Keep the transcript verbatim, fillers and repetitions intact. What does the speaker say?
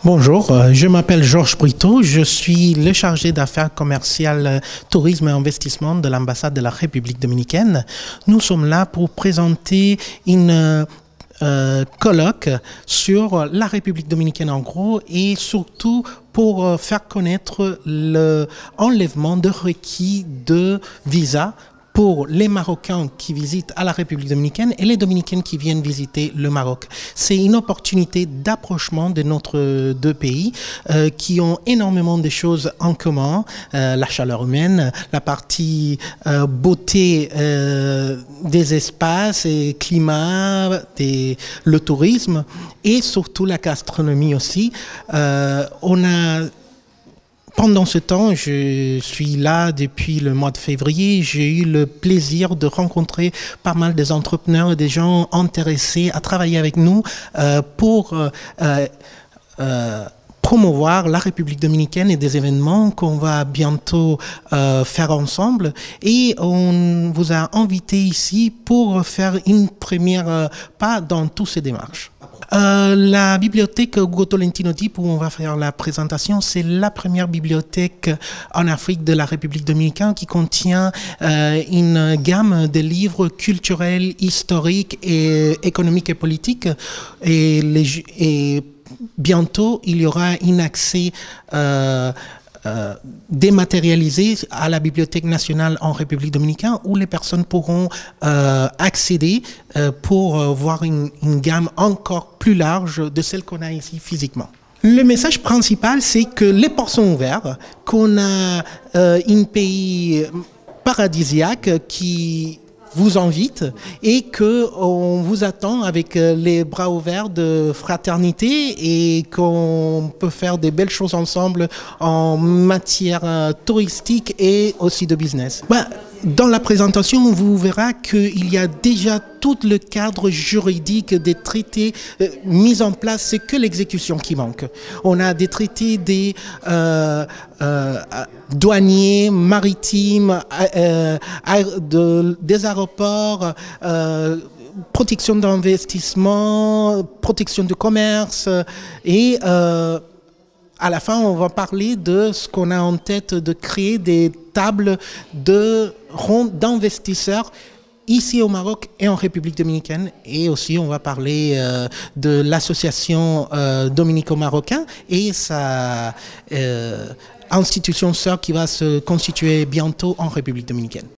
Bonjour, euh, je m'appelle Georges Brito, je suis le chargé d'affaires commerciales, euh, tourisme et investissement de l'ambassade de la République dominicaine. Nous sommes là pour présenter une euh, euh, colloque sur la République dominicaine en gros et surtout pour euh, faire connaître l'enlèvement de requis de visa pour les Marocains qui visitent à la République dominicaine et les Dominicains qui viennent visiter le Maroc. C'est une opportunité d'approchement de notre deux pays euh, qui ont énormément de choses en commun, euh, la chaleur humaine, la partie euh, beauté euh, des espaces et climat, des, le tourisme et surtout la gastronomie aussi. Euh, on a Pendant ce temps, je suis là depuis le mois de février. J'ai eu le plaisir de rencontrer pas mal des entrepreneurs et des gens intéressés à travailler avec nous euh, pour euh, euh, promouvoir la République dominicaine et des événements qu'on va bientôt euh, faire ensemble. Et on vous a invité ici pour faire une première euh, pas dans toutes ces démarches. Euh, la bibliothèque Ugo Tolentino Dipo où on va faire la présentation, c'est la première bibliothèque en Afrique de la République dominicaine qui contient euh, une gamme de livres culturels, historiques et économiques et politiques. Et, les, et bientôt, il y aura un accès euh, Euh, dématérialisé à la Bibliothèque nationale en République dominicaine où les personnes pourront euh, accéder euh, pour euh, voir une, une gamme encore plus large de celle qu'on a ici physiquement. Le message principal, c'est que les ports sont ouverts, qu'on a euh, un pays paradisiaque qui vous invite et qu'on vous attend avec les bras ouverts de fraternité et qu'on peut faire des belles choses ensemble en matière touristique et aussi de business. Bah, dans la présentation, on vous verra qu'il y a déjà tout le cadre juridique des traités euh, mis en place, c'est que l'exécution qui manque. On a des traités des euh, euh, douaniers, maritimes, euh, de, des aéroports, euh, protection d'investissement, protection du commerce et euh, à la fin, on va parler de ce qu'on a en tête de créer des tables de rondes d'investisseurs ici au Maroc et en République dominicaine. Et aussi, on va parler euh, de l'association euh, dominico-marocain et sa euh, institution sœur qui va se constituer bientôt en République dominicaine.